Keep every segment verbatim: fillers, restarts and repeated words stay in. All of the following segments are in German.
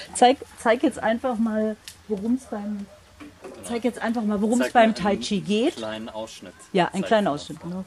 Zeig, zeig jetzt einfach mal, worum es beim, zeig jetzt einfach mal, worum es beim Tai Chi geht. Einen kleinen Ausschnitt. Ja, einen kleinen Ausschnitt, genau.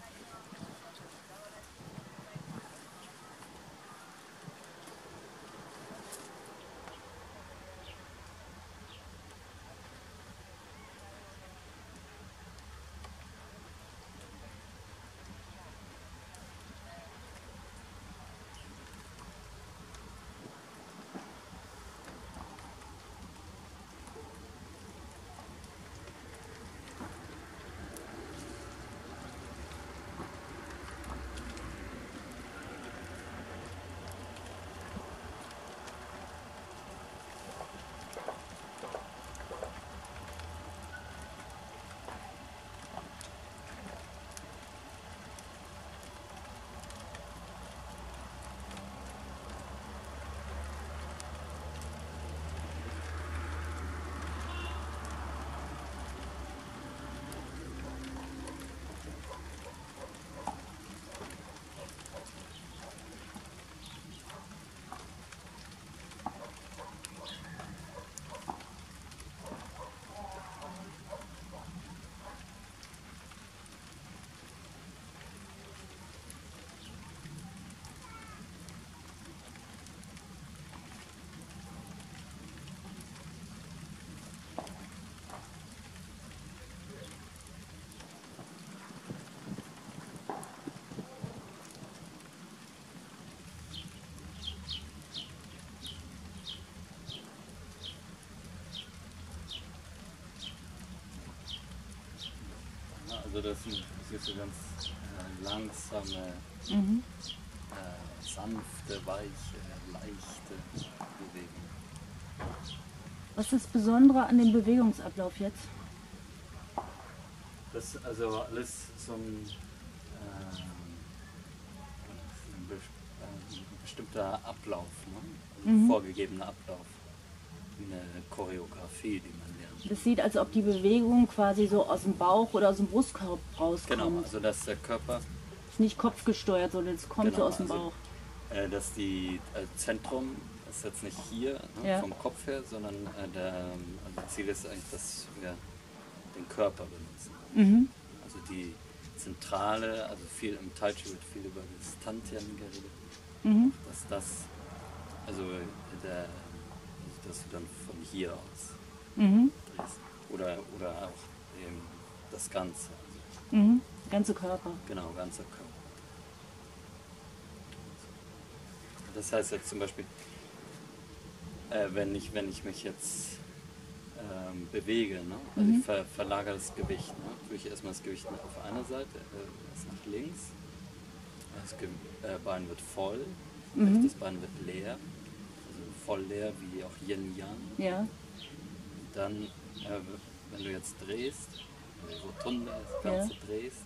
Also das sind, das sind so ganz äh, langsame, Mhm. äh, sanfte, weiche, leichte Bewegungen. Was ist das Besondere an dem Bewegungsablauf jetzt? Das ist also alles so ein, äh, ein, be äh, ein bestimmter Ablauf, ne? Also ein Mhm. vorgegebener Ablauf. Eine Choreografie, die man lernt. Das sieht, als ob die Bewegung quasi so aus dem Bauch oder aus dem Brustkorb rauskommt. Genau, also dass der Körper, Ist nicht kopfgesteuert, sondern es kommt genau, so aus dem also, Bauch. äh, dass die äh, Zentrum ist jetzt nicht hier, ne, Ja. vom Kopf her, sondern äh, der also Ziel ist eigentlich, dass wir den Körper benutzen. Mhm. Also die Zentrale, also viel im Tai Chi wird viel über das Tantian geredet, Mhm. dass das, also der, dass du dann von hier aus Mhm. drehst. Oder, oder auch eben das Ganze, also, Mhm. Ganze Körper. genau, ganzer Körper. Das heißt jetzt zum Beispiel, äh, wenn, ich, wenn ich mich jetzt ähm, bewege, ne? Also Mhm. ich ver verlagere das Gewicht, ne? Tue ich erstmal das Gewicht auf einer Seite, äh, erst nach links, das Ge äh, Bein wird voll, Mhm. rechtes Bein wird leer, also voll leer wie auch Yin Yang. Ja. Dann, äh, wenn du jetzt drehst, also Rotunde, das Ganze Ja. drehst,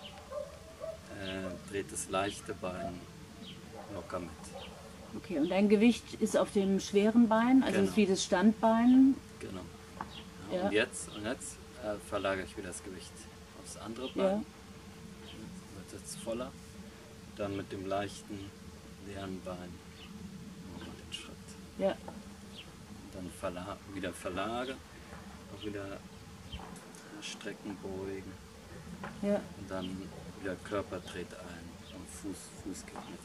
äh, dreht das leichte Bein locker mit. Okay, und dein Gewicht ist auf dem schweren Bein, also Genau. ist wie das Standbein. Genau. Ja, Ja. Und jetzt, und jetzt äh, verlagere ich wieder das Gewicht aufs andere Bein. Ja. Wird jetzt voller. Dann mit dem leichten, leeren Bein nochmal den Schritt. Ja. Und dann verla wieder verlagern, auch wieder strecken, beugen. Ja. Und dann wieder Körper dreht ein und Fuß, Fuß geht mit.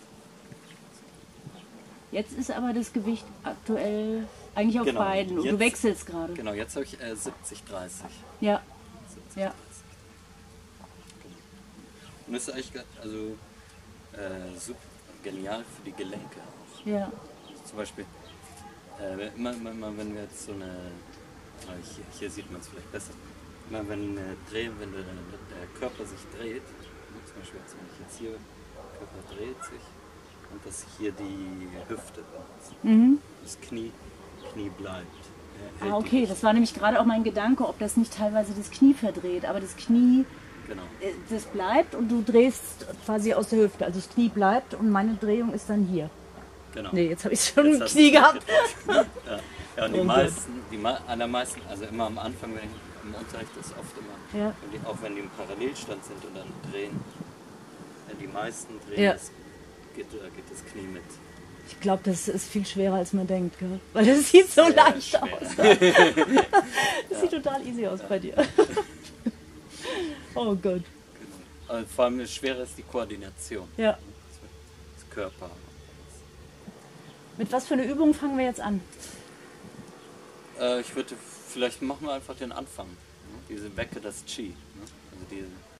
Jetzt ist aber das Gewicht aktuell eigentlich auf Genau, beiden. Und du jetzt- wechselst gerade. Genau, jetzt habe ich äh, siebzig dreißig. Ja. siebzig, Ja. dreißig. Genau. Und das ist eigentlich ge- also, äh, super genial für die Gelenke auch. Ja. Also zum Beispiel, äh, immer, immer, immer wenn wir jetzt so eine, äh, hier, hier sieht man es vielleicht besser, immer wenn äh, drehen, wenn der, der Körper sich dreht, zum Beispiel jetzt, wenn ich jetzt hier, der Körper dreht sich und dass hier die Hüfte benutzt. Mhm. Das Knie, Knie bleibt. Er hält Ah, die okay, Hüfte. das war nämlich gerade auch mein Gedanke, ob das nicht teilweise das Knie verdreht. Aber das Knie, Genau. äh, das bleibt und du drehst quasi aus der Hüfte. Also das Knie bleibt und meine Drehung ist dann hier. Genau. Nee, jetzt habe ich schon Jetzt im hast Knie du's gehabt. gedacht. Ja. Ja, und die Oh Gott. meisten, die ma allermeisten, also immer am Anfang, wenn ich im Unterricht ist oft immer, Ja. wenn die, auch wenn die im Parallelstand sind und dann drehen, äh, die meisten drehen, Ja. das, geht, äh, geht das Knie mit. Ich glaube, das ist viel schwerer, als man denkt, gell? Weil das sieht so Sehr leicht schwer. aus. Das sieht total easy aus bei dir. Oh Gott. Genau. Also vor allem das Schwere ist die Koordination. Ja. Das Körper. Mit was für eine Übung fangen wir jetzt an? Äh, ich würde, vielleicht machen wir einfach den Anfang. Ne? Diese Wecke das Qi. Ne? Also diese